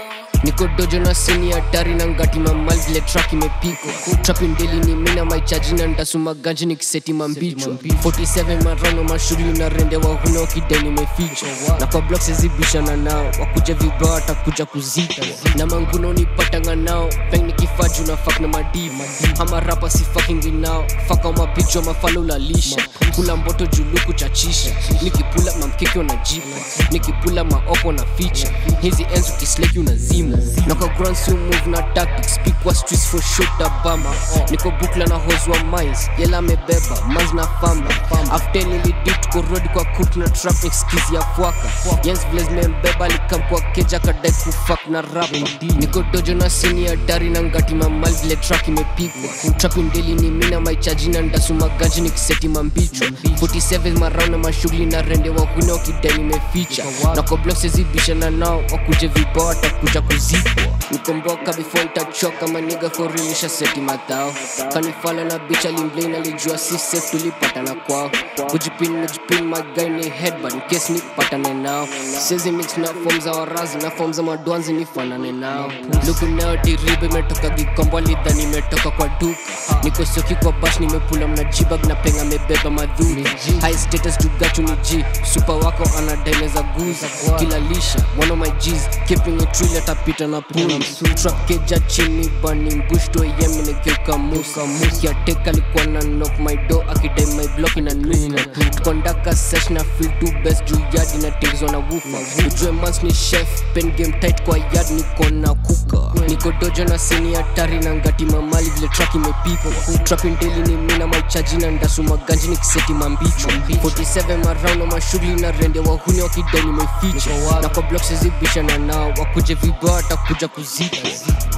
Niko dojo na sini hatari na ngati mamal vile track imepiko. Trapping daily ni mina my charge na ndasuma ganji nikiseti mambicho. 47 marano mashughuli na rende wa huna wakideni meficho. Na kwa blocks ezibishana nao wakuja vibao watakuja kuzika. Na manguno unipatanga nao peng nikifaju na fuck na madiva. Hama rapa si fucking inao fuck on my bitch on my follow la lisha. Kula mboto juluku chachisha. Nikipula mamkeke unajipa. Nikipula maopo na feature. Hizi enzu kisleki unazima. Nako ground so move na tactics. Speak what streets for shit Obama. Niko bukla na hose wa mines. Yela mebeba, manz na famba. After nilidit ko road kwa cook na trap excuse ya fuaka. Jens Blaze membeba likam kwa keja kadai kufuck na rap. Niko dojo na sini hatari na ngati mamal vile track imepikwa. Trapping daily ni mina my charge na ndasuma ganji nikiseti mambicho. 47 marao na mashughuli na rende wa huna wakideni meficha. Nako blocks ezibishana nao wakuje vibao watakuja kuzikwa. Nikomboka before itachoka maniga for real isha seti matao. Kanifala na bitch alimblay na lijua si safe tulipata na kwao. Kujipin my guy ni headbutt in case nipatane nao. Sezi mix na form za warazi na form za madwanzi nifanane nao. Luku nao diribe metoka gikombo lidhani metoka kwa duka. Niko soki kwa bash nimepula mna jibag na penga mebeba madhuri. High status to Gaccu ni G. Super wako anadaine za guza. Kila lisha, one of my G's. Keeping it real atapita na puna. Trap keja chini burning bush to yemi negeuka musa. Kia teka likuwa na knock my door akidai my block ina nuka. Tukondaka sesh na feel too best juu yard ina tingizwa na woofer. Ujue mans ni chef, pen game tight kwa yard niko na kuka. Niko dojo na sini hatari na ngati mamali vile track imepikwa. Trapping daily ni mina my charge na ndasuma ganji nikiseti mambicho. 47 marao na mashughuli na rende wa huni wakideni meficha. Na kwa blocks ezibishana nao wakuje vibao watakuja kuzikwa.